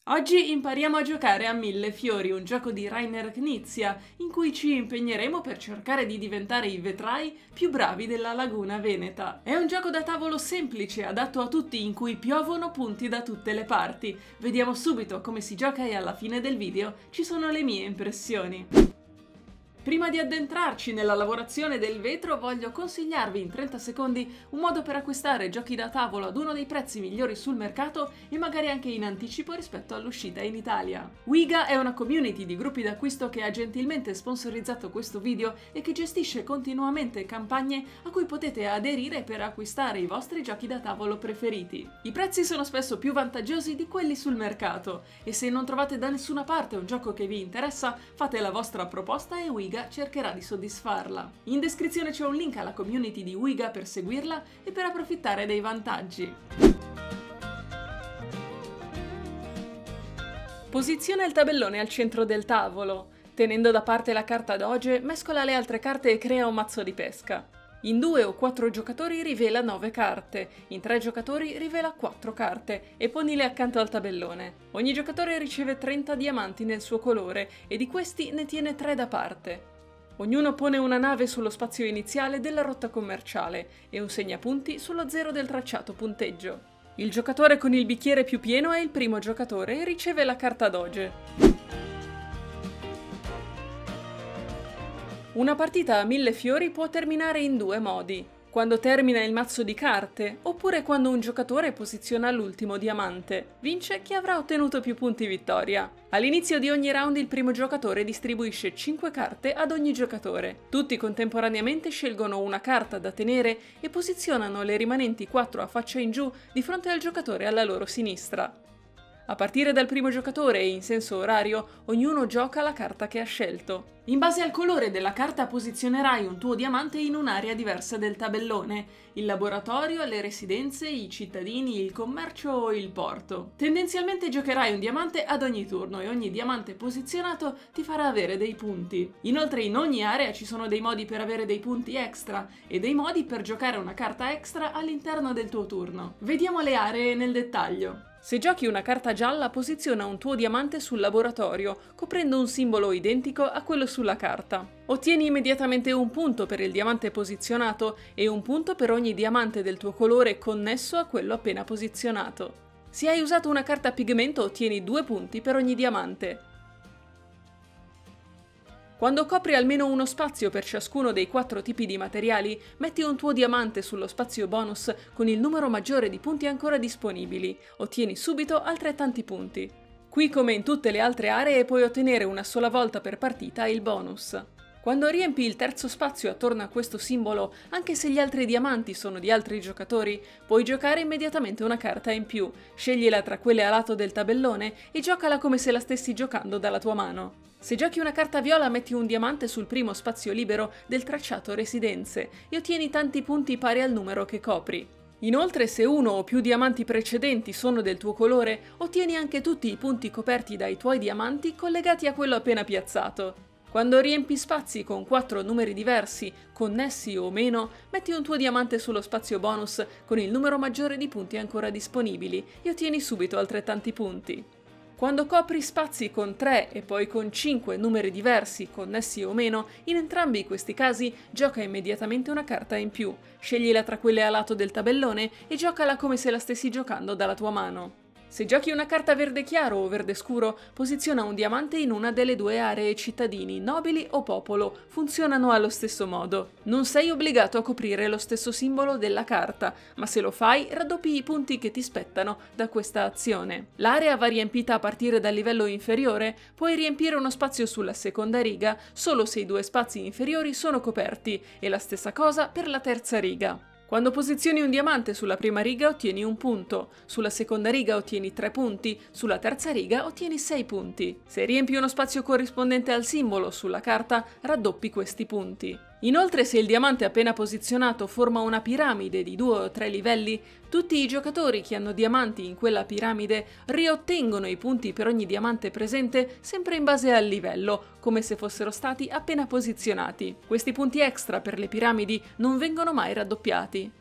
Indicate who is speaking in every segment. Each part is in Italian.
Speaker 1: Oggi impariamo a giocare a Mille Fiori, un gioco di Rainer Knizia, in cui ci impegneremo per cercare di diventare i vetrai più bravi della laguna veneta. È un gioco da tavolo semplice, adatto a tutti, in cui piovono punti da tutte le parti. Vediamo subito come si gioca e alla fine del video ci sono le mie impressioni. Prima di addentrarci nella lavorazione del vetro, voglio consigliarvi in 30 secondi un modo per acquistare giochi da tavolo ad uno dei prezzi migliori sul mercato e magari anche in anticipo rispetto all'uscita in Italia. Wiga è una community di gruppi d'acquisto che ha gentilmente sponsorizzato questo video e che gestisce continuamente campagne a cui potete aderire per acquistare i vostri giochi da tavolo preferiti. I prezzi sono spesso più vantaggiosi di quelli sul mercato e se non trovate da nessuna parte un gioco che vi interessa, fate la vostra proposta e Wiga cercherà di soddisfarla. In descrizione c'è un link alla community di Wiga per seguirla e per approfittare dei vantaggi. Posiziona il tabellone al centro del tavolo. Tenendo da parte la carta doge, mescola le altre carte e crea un mazzo di pesca. In 2 o 4 giocatori rivela 9 carte, in 3 giocatori rivela 4 carte e ponile accanto al tabellone. Ogni giocatore riceve 30 diamanti nel suo colore e di questi ne tiene 3 da parte. Ognuno pone una nave sullo spazio iniziale della rotta commerciale e un segnapunti sullo 0 del tracciato punteggio. Il giocatore con il bicchiere più pieno è il primo giocatore e riceve la carta doge. Una partita a Mille Fiori può terminare in 2 modi: quando termina il mazzo di carte, oppure quando un giocatore posiziona l'ultimo diamante. Vince chi avrà ottenuto più punti vittoria. All'inizio di ogni round il primo giocatore distribuisce 5 carte ad ogni giocatore. Tutti contemporaneamente scelgono una carta da tenere e posizionano le rimanenti 4 a faccia in giù di fronte al giocatore alla loro sinistra. A partire dal primo giocatore e in senso orario, ognuno gioca la carta che ha scelto. In base al colore della carta posizionerai un tuo diamante in un'area diversa del tabellone: il laboratorio, le residenze, i cittadini, il commercio o il porto. Tendenzialmente giocherai un diamante ad ogni turno e ogni diamante posizionato ti farà avere dei punti. Inoltre in ogni area ci sono dei modi per avere dei punti extra e dei modi per giocare una carta extra all'interno del tuo turno. Vediamo le aree nel dettaglio. Se giochi una carta gialla, posiziona un tuo diamante sul laboratorio, coprendo un simbolo identico a quello sulla carta. Ottieni immediatamente un punto per il diamante posizionato e un punto per ogni diamante del tuo colore connesso a quello appena posizionato. Se hai usato una carta a pigmento, ottieni 2 punti per ogni diamante. Quando copri almeno uno spazio per ciascuno dei 4 tipi di materiali, metti un tuo diamante sullo spazio bonus con il numero maggiore di punti ancora disponibili. Ottieni subito altrettanti punti. Qui, come in tutte le altre aree, puoi ottenere una sola volta per partita il bonus. Quando riempi il terzo spazio attorno a questo simbolo, anche se gli altri diamanti sono di altri giocatori, puoi giocare immediatamente una carta in più. Sceglila tra quelle a lato del tabellone e giocala come se la stessi giocando dalla tua mano. Se giochi una carta viola, metti un diamante sul primo spazio libero del tracciato residenze e ottieni tanti punti pari al numero che copri. Inoltre, se uno o più diamanti precedenti sono del tuo colore, ottieni anche tutti i punti coperti dai tuoi diamanti collegati a quello appena piazzato. Quando riempi spazi con 4 numeri diversi, connessi o meno, metti un tuo diamante sullo spazio bonus con il numero maggiore di punti ancora disponibili e ottieni subito altrettanti punti. Quando copri spazi con 3 e poi con 5 numeri diversi, connessi o meno, in entrambi questi casi gioca immediatamente una carta in più. Sceglila tra quelle a lato del tabellone e giocala come se la stessi giocando dalla tua mano. Se giochi una carta verde chiaro o verde scuro, posiziona un diamante in una delle 2 aree cittadini, nobili o popolo. Funzionano allo stesso modo. Non sei obbligato a coprire lo stesso simbolo della carta, ma se lo fai, raddoppi i punti che ti spettano da questa azione. L'area va riempita a partire dal livello inferiore. Puoi riempire uno spazio sulla seconda riga solo se i 2 spazi inferiori sono coperti, e la stessa cosa per la terza riga. Quando posizioni un diamante sulla prima riga ottieni un punto, sulla seconda riga ottieni 3 punti, sulla terza riga ottieni 6 punti. Se riempi uno spazio corrispondente al simbolo sulla carta, raddoppi questi punti. Inoltre, se il diamante appena posizionato forma una piramide di 2 o 3 livelli, tutti i giocatori che hanno diamanti in quella piramide riottengono i punti per ogni diamante presente sempre in base al livello, come se fossero stati appena posizionati. Questi punti extra per le piramidi non vengono mai raddoppiati.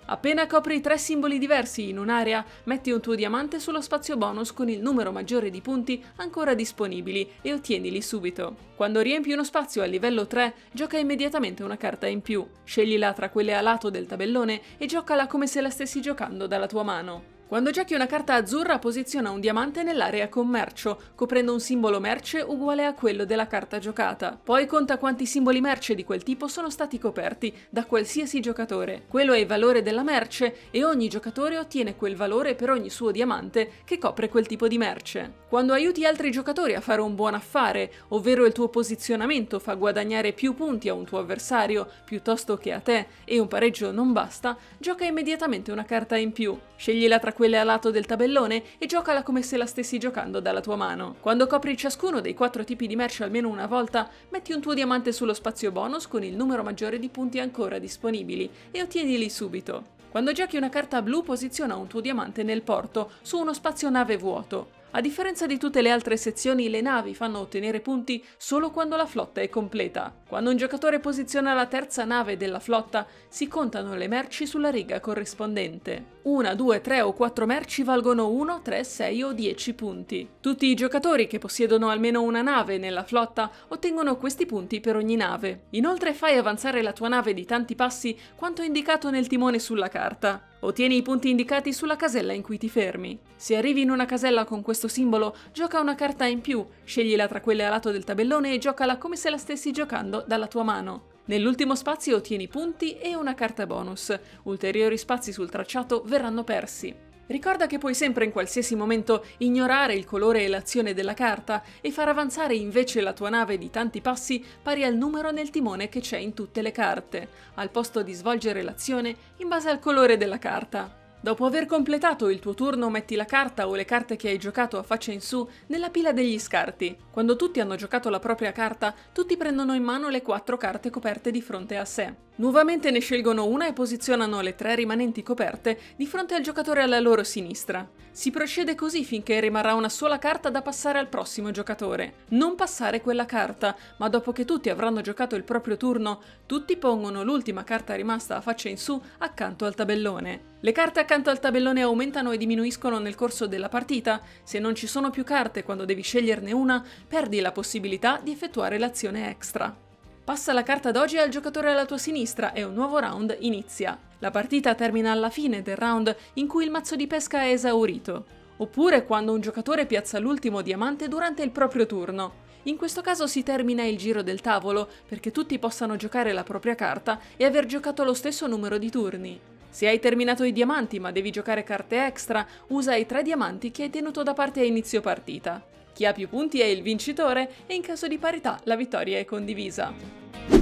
Speaker 1: Appena copri 3 simboli diversi in un'area, metti un tuo diamante sullo spazio bonus con il numero maggiore di punti ancora disponibili e ottienili subito. Quando riempi uno spazio a livello 3, gioca immediatamente una carta in più. Sceglila tra quelle a lato del tabellone e giocala come se la stessi giocando dalla tua mano. Quando giochi una carta azzurra, posiziona un diamante nell'area commercio, coprendo un simbolo merce uguale a quello della carta giocata. Poi conta quanti simboli merce di quel tipo sono stati coperti da qualsiasi giocatore. Quello è il valore della merce e ogni giocatore ottiene quel valore per ogni suo diamante che copre quel tipo di merce. Quando aiuti altri giocatori a fare un buon affare, ovvero il tuo posizionamento fa guadagnare più punti a un tuo avversario piuttosto che a te e un pareggio non basta, gioca immediatamente una carta in più. Sceglila tra quelle a lato del tabellone e giocala come se la stessi giocando dalla tua mano. Quando copri ciascuno dei 4 tipi di merce almeno una volta, metti un tuo diamante sullo spazio bonus con il numero maggiore di punti ancora disponibili e ottienili subito. Quando giochi una carta blu, posiziona un tuo diamante nel porto, su uno spazio nave vuoto. A differenza di tutte le altre sezioni, le navi fanno ottenere punti solo quando la flotta è completa. Quando un giocatore posiziona la terza nave della flotta, si contano le merci sulla riga corrispondente. 1, 2, 3 o 4 merci valgono 1, 3, 6 o 10 punti. Tutti i giocatori che possiedono almeno una nave nella flotta ottengono questi punti per ogni nave. Inoltre fai avanzare la tua nave di tanti passi quanto indicato nel timone sulla carta. Ottieni i punti indicati sulla casella in cui ti fermi. Se arrivi in una casella con questo simbolo, gioca una carta in più, sceglila tra quelle a lato del tabellone e giocala come se la stessi giocando dalla tua mano. Nell'ultimo spazio ottieni punti e una carta bonus. Ulteriori spazi sul tracciato verranno persi. Ricorda che puoi sempre in qualsiasi momento ignorare il colore e l'azione della carta e far avanzare invece la tua nave di tanti passi pari al numero nel timone che c'è in tutte le carte, al posto di svolgere l'azione in base al colore della carta. Dopo aver completato il tuo turno, metti la carta o le carte che hai giocato a faccia in su nella pila degli scarti. Quando tutti hanno giocato la propria carta, tutti prendono in mano le 4 carte coperte di fronte a sé. Nuovamente ne scelgono una e posizionano le 3 rimanenti coperte di fronte al giocatore alla loro sinistra. Si procede così finché rimarrà una sola carta da passare al prossimo giocatore. Non passare quella carta, ma dopo che tutti avranno giocato il proprio turno, tutti pongono l'ultima carta rimasta a faccia in su accanto al tabellone. Le carte accanto al tabellone aumentano e diminuiscono nel corso della partita. Se non ci sono più carte quando devi sceglierne una, perdi la possibilità di effettuare l'azione extra. Passa la carta doji al giocatore alla tua sinistra e un nuovo round inizia. La partita termina alla fine del round in cui il mazzo di pesca è esaurito, oppure quando un giocatore piazza l'ultimo diamante durante il proprio turno. In questo caso si termina il giro del tavolo perché tutti possano giocare la propria carta e aver giocato lo stesso numero di turni. Se hai terminato i diamanti ma devi giocare carte extra, usa i 3 diamanti che hai tenuto da parte a inizio partita. Chi ha più punti è il vincitore e in caso di parità la vittoria è condivisa.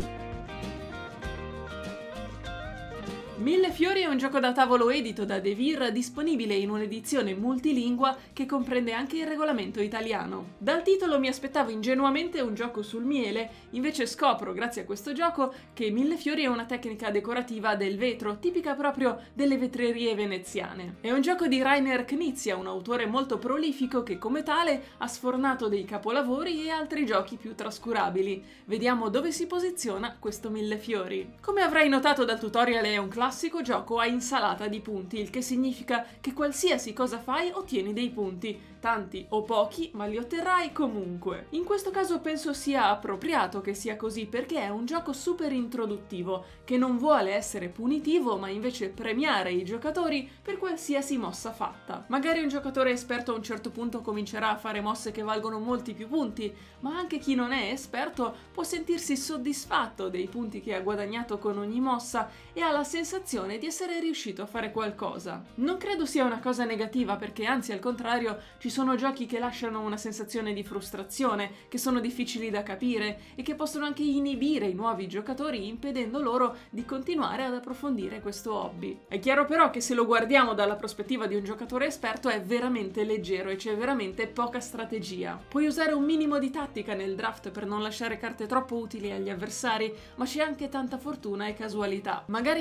Speaker 1: Mille Fiori è un gioco da tavolo edito da Devir, disponibile in un'edizione multilingua che comprende anche il regolamento italiano. Dal titolo mi aspettavo ingenuamente un gioco sul miele, invece scopro, grazie a questo gioco, che Mille Fiori è una tecnica decorativa del vetro, tipica proprio delle vetrerie veneziane. È un gioco di Rainer Knizia, un autore molto prolifico che come tale ha sfornato dei capolavori e altri giochi più trascurabili. Vediamo dove si posiziona questo Mille Fiori. Come avrai notato dal tutorial, è un classico gioco a insalata di punti, il che significa che qualsiasi cosa fai ottieni dei punti, tanti o pochi, ma li otterrai comunque. In questo caso penso sia appropriato che sia così perché è un gioco super introduttivo, che non vuole essere punitivo ma invece premiare i giocatori per qualsiasi mossa fatta. Magari un giocatore esperto a un certo punto comincerà a fare mosse che valgono molti più punti, ma anche chi non è esperto può sentirsi soddisfatto dei punti che ha guadagnato con ogni mossa e ha la sensazione di essere riuscito a fare qualcosa. Non credo sia una cosa negativa perché anzi al contrario ci sono giochi che lasciano una sensazione di frustrazione, che sono difficili da capire e che possono anche inibire i nuovi giocatori impedendo loro di continuare ad approfondire questo hobby. È chiaro però che se lo guardiamo dalla prospettiva di un giocatore esperto è veramente leggero e c'è veramente poca strategia. Puoi usare un minimo di tattica nel draft per non lasciare carte troppo utili agli avversari, ma c'è anche tanta fortuna e casualità. Magari stavi puntando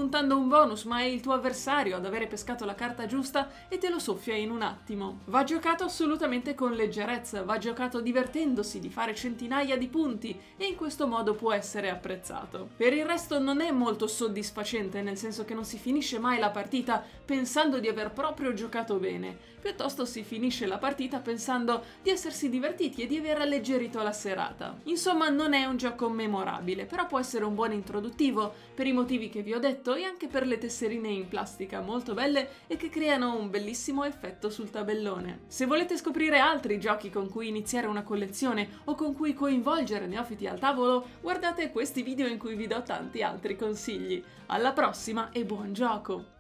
Speaker 1: puntando un bonus, ma è il tuo avversario ad avere pescato la carta giusta e te lo soffia in un attimo. Va giocato assolutamente con leggerezza, va giocato divertendosi di fare centinaia di punti e in questo modo può essere apprezzato. Per il resto non è molto soddisfacente, nel senso che non si finisce mai la partita pensando di aver proprio giocato bene, piuttosto si finisce la partita pensando di essersi divertiti e di aver alleggerito la serata. Insomma, non è un gioco memorabile, però può essere un buon introduttivo per i motivi che vi ho detto e anche per le tesserine in plastica molto belle e che creano un bellissimo effetto sul tabellone. Se volete scoprire altri giochi con cui iniziare una collezione o con cui coinvolgere neofiti al tavolo, guardate questi video in cui vi do tanti altri consigli. Alla prossima e buon gioco!